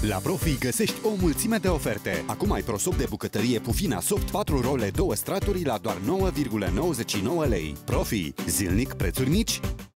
La Profi găsești o mulțime de oferte. Acum ai prosop de bucătărie Pufina Soft 4 role 2 straturi la doar 9,99 lei. Profi. Zilnic prețuri mici.